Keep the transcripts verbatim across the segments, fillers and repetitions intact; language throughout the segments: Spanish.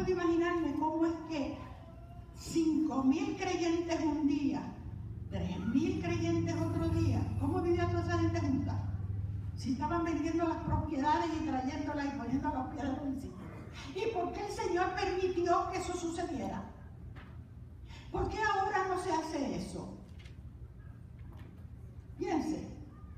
puedo imaginarme cómo es que cinco mil creyentes un día, tres mil creyentes otro día, ¿cómo vivía toda esa gente junta? Si estaban vendiendo las propiedades y trayéndolas y poniendo los pies de los sitio. ¿Y por qué el Señor permitió que eso sucediera? ¿Por qué ahora no se hace eso? Piense.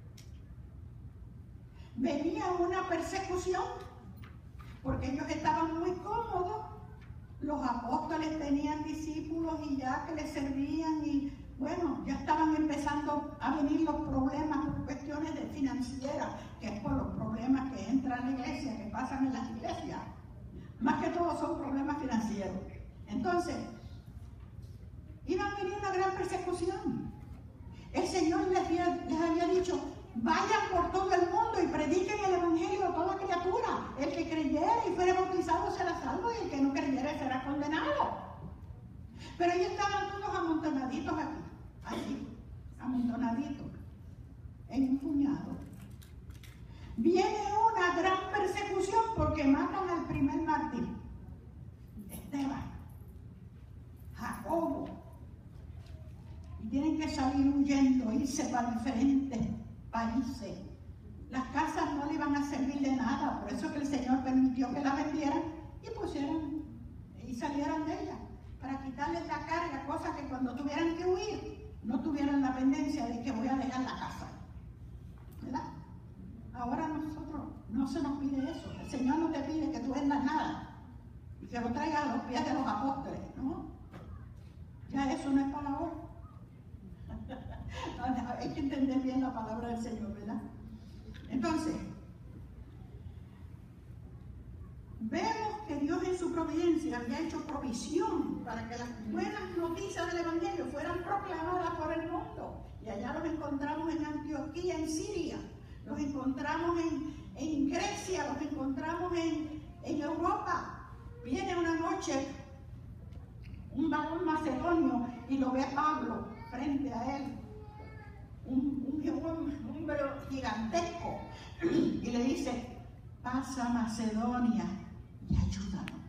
Venía una persecución porque ellos estaban muy cómodos. Los apóstoles tenían discípulos y ya que les servían y bueno, ya estaban empezando a venir los problemas por cuestiones de financieras, que es por los problemas que entran en la iglesia, que pasan en las iglesias. Más que todo son problemas financieros. Entonces, iba a venir una gran persecución. El Señor les había, les había dicho, vayan por todo el mundo y prediquen el evangelio a toda criatura. El que creyera y fuera bautizado será salvo y el que no creyera será condenado. Pero ellos estaban todos amontonaditos aquí, aquí, amontonaditos, en un puñado. Viene una gran persecución porque matan al primer mártir, Esteban, Jacobo. Y tienen que salir huyendo, irse para diferentes países. Las casas no le iban a servir de nada, por eso que el Señor permitió que las vendieran y pusieran y salieran de ellas, para quitarles la carga, cosa que cuando tuvieran que huir, no tuvieran la pendencia de que voy a dejar la casa. ¿Verdad? Ahora a nosotros no se nos pide eso. El Señor no te pide que tú vendas nada y que lo traigas a los pies de los apóstoles, ¿no? Ya eso no es palabra. Hay que entender bien la palabra del Señor, ¿verdad? Entonces, vemos que Dios en su providencia había hecho provisión para que las buenas noticias del Evangelio fueran proclamadas por el mundo. Y allá los encontramos en Antioquía, en Siria, los encontramos en, en Grecia, los encontramos en, en Europa. Viene una noche un varón macedonio y lo ve a Pablo frente a él, un, un, un hombre gigantesco, y le dice, pasa a Macedonia y ayúdanos.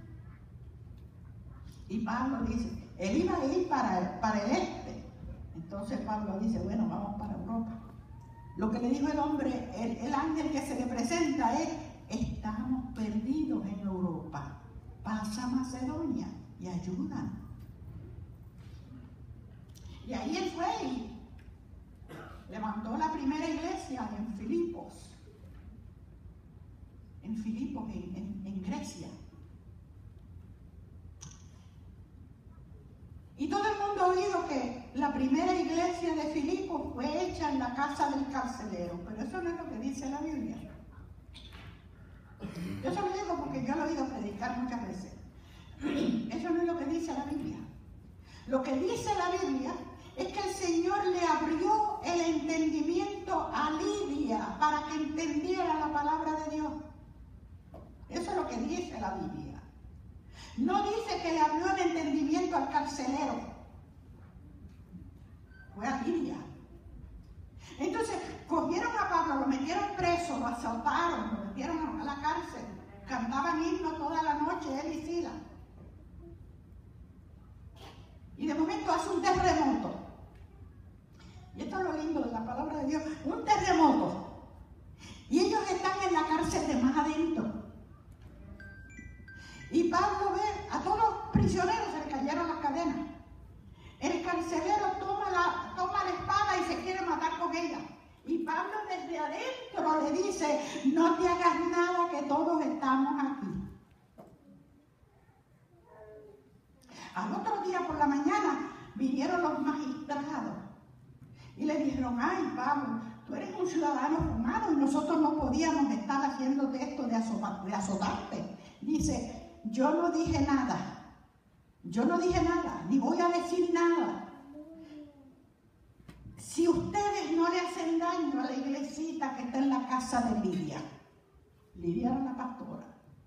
Y Pablo dice, él iba a ir para, para el este. Entonces Pablo dice, bueno, vamos para Europa. Lo que le dijo el hombre, el, el ángel que se le presenta es, estamos perdidos en Europa, pasa a Macedonia y ayúdanos. Y ahí él fue y levantó la primera iglesia en Filipos, en Filipos, en, en, en Grecia. Y todo el mundo ha oído que la primera iglesia de Filipos fue hecha en la casa del carcelero, pero eso no es lo que dice la Biblia. Yo se lo digo porque yo lo he oído predicar muchas veces. Eso no es lo que dice la Biblia. Lo que dice la Biblia es que el Señor le abrió el entendimiento a Lidia para que entendiera la palabra de Dios. Eso es lo que dice la Biblia. No dice que le abrió el entendimiento al carcelero. Fue a Lidia. Entonces, cogieron a Pablo, lo metieron preso, lo asaltaron, lo metieron a la cárcel. Cantaban himnos toda la noche, él y Sila. Y de momento hace un terremoto. Y esto es lo lindo de la palabra de Dios. Un terremoto. Y ellos están en la cárcel de más adentro. Y Pablo ve a todos los prisioneros, se le cayeron las cadenas. El carcelero toma la, toma la espada y se quiere matar con ella. Y Pablo desde adentro le dice, no te hagas nada que todos estamos aquí. Al otro día por la mañana vinieron los magistrados y le dijeron, ay Pablo, tú eres un ciudadano romano y nosotros no podíamos estar haciéndote esto de, de azotarte. Dice, yo no dije nada, yo no dije nada, ni voy a decir nada. Si ustedes no le hacen daño a la iglesita que está en la casa de Lidia, Lidia era la pastora.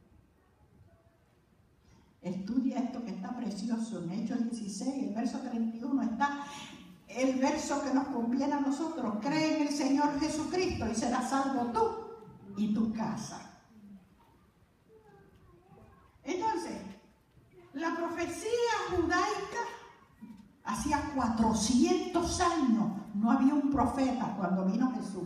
Estudia esto que está precioso en Hechos dieciséis, el verso treinta y uno está el verso que nos conviene a nosotros. Cree en el Señor Jesucristo y serás salvo tú y tu casa. Entonces, La profecía judaica, hacía cuatrocientos años no había un profeta cuando vino Jesús.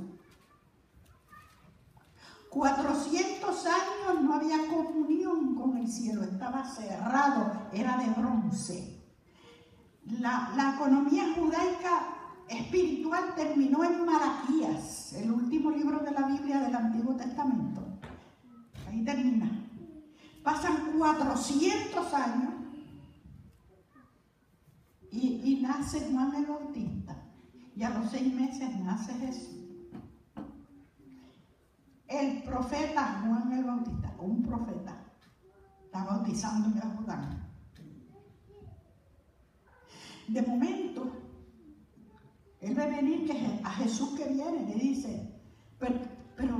cuatrocientos años no había comunión con el cielo, estaba cerrado, era de bronce. La, la economía judaica espiritual terminó en Malaquías, el último libro de la Biblia del Antiguo Testamento. Ahí termina. Pasan cuatrocientos años y, y nace Juan el Bautista. Y a los seis meses nace Jesús. El profeta Juan el Bautista, un profeta, está bautizando en el Jordán. De momento, él ve venir que a Jesús que viene, le dice, pero, pero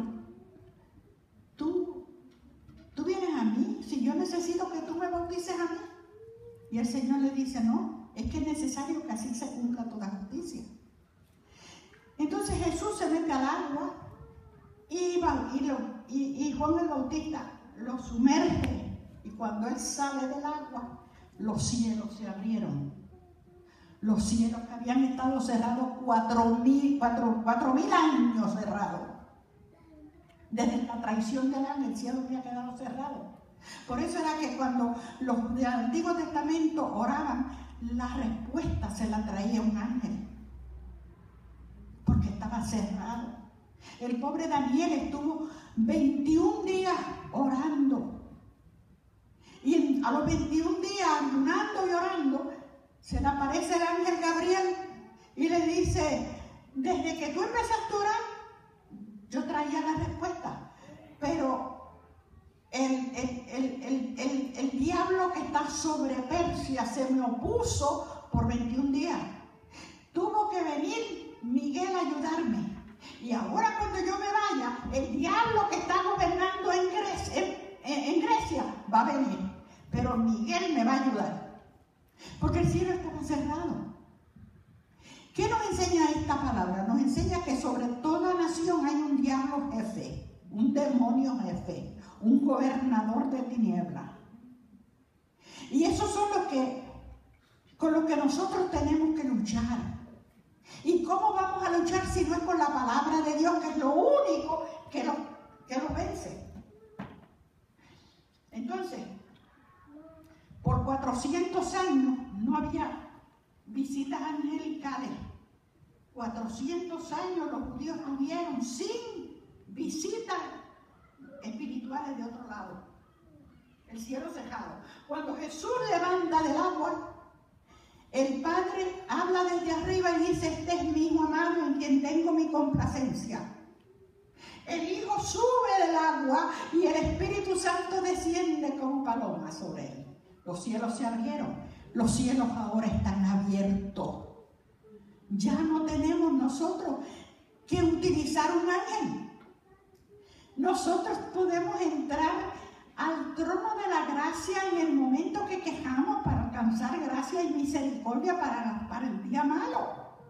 tú, tú vienes a mí, si yo necesito que tú me bautices a mí. Y el Señor le dice, no, es que es necesario que así se cumpla toda justicia. Entonces Jesús se mete al agua y, y, lo, y, y Juan el Bautista lo sumerge. Y cuando él sale del agua, los cielos se abrieron. Los cielos que habían estado cerrados cuatro mil, cuatro, cuatro mil años cerrados. Desde la traición del ángel, el cielo había quedado cerrado. Por eso era que cuando los del Antiguo Testamento oraban, la respuesta se la traía un ángel. Porque estaba cerrado. El pobre Daniel estuvo veintiún días orando. Y a los veintiún días, ayunando y orando, se le aparece el ángel Gabriel y le dice, desde que tú empezaste a orar, yo traía la respuesta. Pero el, el, el, el, el, el diablo que está sobre Persia se me opuso por veintiún días. Tuvo que venir Miguel a ayudarme. Y ahora cuando yo me vaya, el diablo que está gobernando en Grecia, en, en, en Grecia va a venir. Pero Miguel me va a ayudar. Porque el cielo estaba cerrado. ¿Qué nos enseña esta palabra? Nos enseña que sobre toda nación hay un diablo jefe, un demonio jefe, un gobernador de tinieblas. Y esos son los que, con los que nosotros tenemos que luchar. ¿Y cómo vamos a luchar si no es con la palabra de Dios, que es lo único que lo, que lo vence? Entonces, por cuatrocientos años no había visitas angelicales. cuatrocientos años los judíos tuvieron sin visitas espirituales de otro lado. El cielo cerrado. Cuando Jesús levanta del agua, el Padre habla desde arriba y dice, este es mi Hijo amado en quien tengo mi complacencia. El Hijo sube del agua y el Espíritu Santo desciende como paloma sobre él. Los cielos se abrieron. Los cielos ahora están abiertos. Ya no tenemos nosotros que utilizar un ángel. Nosotros podemos entrar al trono de la gracia en el momento que quejamos para alcanzar gracia y misericordia para, para el día malo.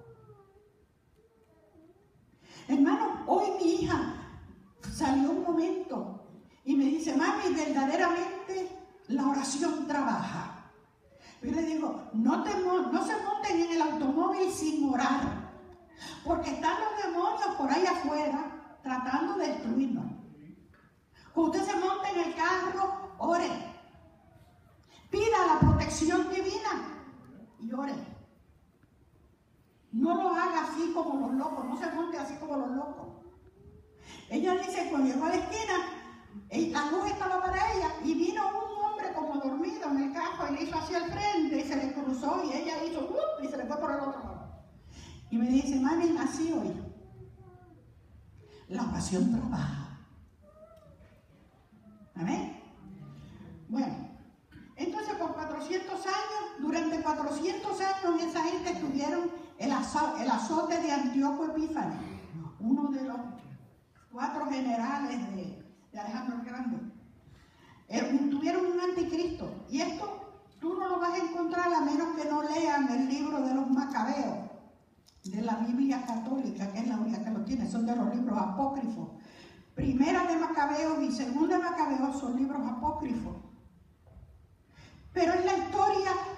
Hermano, hoy mi hija salió un momento y me dice, mami, verdaderamente la oración trabaja. Yo le digo, no, te, no se monten en el automóvil sin orar, porque están los demonios por ahí afuera tratando de destruirnos. Cuando usted se monte en el carro, ore. Pida la protección divina y ore. No lo haga así como los locos, no se monte así como los locos. Ella dice, cuando llegó a la esquina, la luz estaba para ella y vino un hombre como dormido en el carro y le hizo hacia el frente y se le cruzó y ella hizo ¡uh! Y se le fue por el otro lado. Y me dice, mami, así hoy. La oración trabaja. Amén. Bueno, entonces por cuatrocientos años, durante cuatrocientos años esa gente estuvieron el, azo el azote de Antíoco Epífanes, uno de los cuatro generales de, de Alejandro el Grande. Eh, tuvieron un anticristo. Y esto tú no lo vas a encontrar a menos que no lean el libro de los Macabeos, de la Biblia católica, que es la única que lo tiene, son de los libros apócrifos. Primera de Macabeos y segunda de Macabeos son libros apócrifos. Pero es la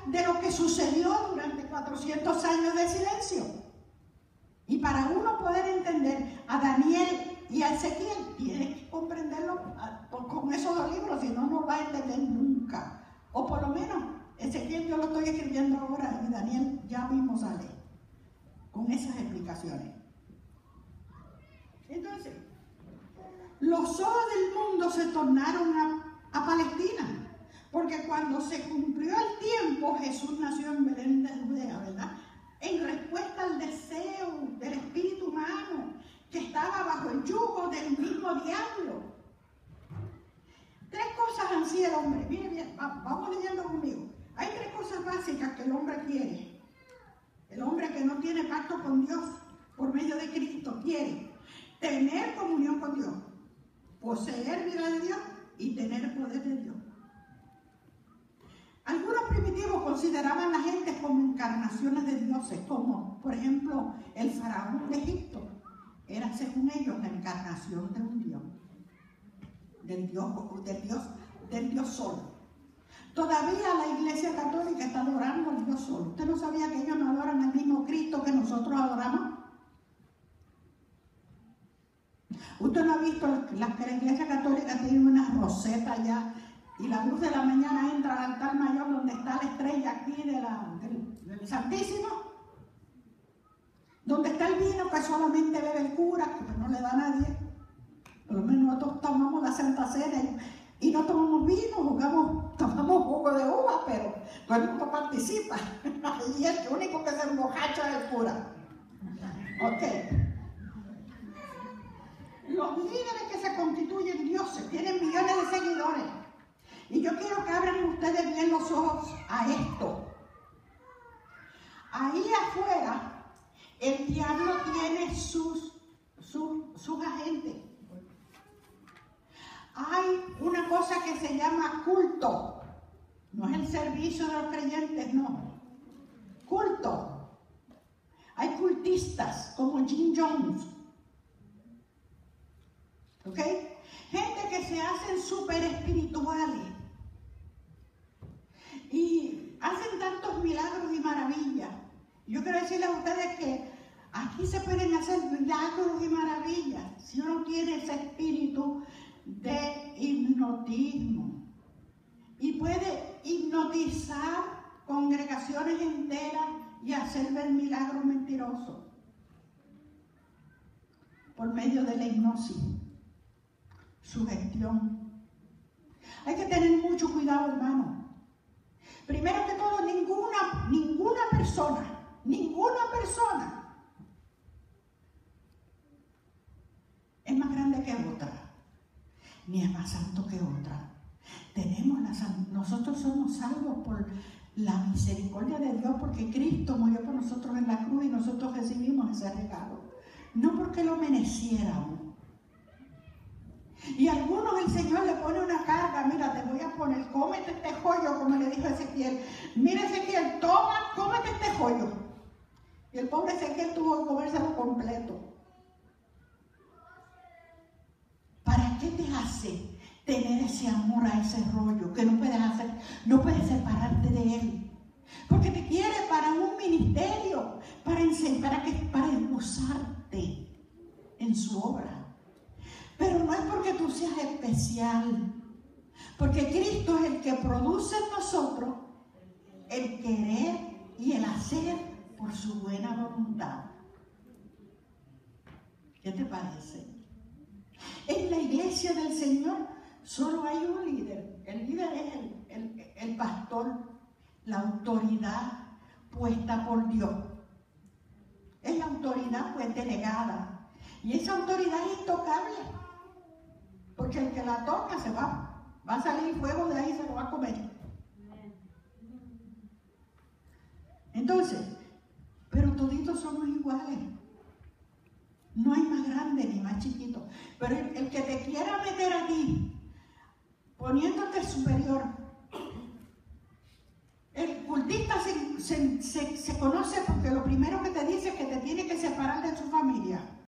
de lo que sucedió durante cuatrocientos años de silencio. Y para uno poder entender a Daniel y a Ezequiel, tiene que comprenderlo con esos dos libros, si no, no va a entender nunca. O por lo menos, Ezequiel yo lo estoy escribiendo ahora y Daniel ya mismo sale con esas explicaciones. Entonces, los ojos del mundo se tornaron a, a Palestina, porque cuando se cumplió el tiempo, Jesús nació en Belén de Judea, ¿verdad? En respuesta al deseo del espíritu humano que estaba bajo el yugo del mismo diablo. Tres cosas ansía el hombre. Miren bien, vamos leyendo conmigo. Hay tres cosas básicas que el hombre quiere. El hombre que no tiene pacto con Dios por medio de Cristo quiere tener comunión con Dios, poseer vida de Dios y tener poder de Dios. Algunos primitivos consideraban a la gente como encarnaciones de dioses, como por ejemplo el faraón de Egipto. Era según ellos la encarnación de un Dios, del Dios, del Dios, del Dios solo. Todavía la Iglesia Católica está adorando al Dios solo. ¿Usted no sabía que ellos no adoran al mismo Cristo que nosotros adoramos? ¿Usted no ha visto la, que la Iglesia Católica tiene una roseta allá y la luz de la mañana entra al altar mayor donde está la estrella aquí de la, del, del Santísimo? Donde está el vino que solamente bebe el cura, que no le da a nadie. Por lo menos nosotros tomamos la Santa Cena y, y no tomamos vino, jugamos, tomamos jugo de uva, pero todo el mundo participa. Y el único que se emborracha es el cura. Ok. Los líderes que se constituyen dioses tienen millones de seguidores. Y yo quiero que abran ustedes bien los ojos a esto. Ahí afuera, el diablo tiene sus, sus, sus agentes. Hay una cosa que se llama culto. No es el servicio de los creyentes, no. Culto. Hay cultistas como Jim Jones. ¿Ok? Gente que se hacen súper espirituales y hacen tantos milagros y maravillas. Yo quiero decirles a ustedes que aquí se pueden hacer milagros y maravillas si uno tiene ese espíritu de hipnotismo y puede hipnotizar congregaciones enteras y hacer ver milagros mentirosos por medio de la hipnosis. Sugestión. Hay que tener mucho cuidado, hermano. Primero que todo, ninguna, ninguna persona, ninguna persona es más grande que otra, ni es más santo que otra. Tenemos la, nosotros somos salvos por la misericordia de Dios, porque Cristo murió por nosotros en la cruz y nosotros recibimos ese regalo. No porque lo mereciéramos. Y a algunos el Señor le pone una carga. Mira, te voy a poner, cómete este joyo, como le dijo Ezequiel. Mira, Ezequiel, toma, cómete este joyo. Y el pobre Ezequiel tuvo que comérselo completo. ¿Para qué te hace tener ese amor a ese rollo que no puedes hacer, no puedes separarte de él? Porque te quiere para un ministerio, para enseñar, para, que, para usarte en su obra. Pero no es porque tú seas especial, porque Cristo es el que produce en nosotros el querer y el hacer por su buena voluntad. ¿Qué te parece? En la iglesia del Señor solo hay un líder. El líder es el, el, el pastor, la autoridad puesta por Dios. Es la autoridad pues delegada. Y esa autoridad es intocable. Porque el que la toca se va, va a salir fuego de ahí y se lo va a comer. Entonces, pero toditos somos iguales. No hay más grande ni más chiquito. Pero el, el que te quiera meter a ti, poniéndote superior, el cultista se, se, se, se conoce porque lo primero que te dice es que te tiene que separar de su familia.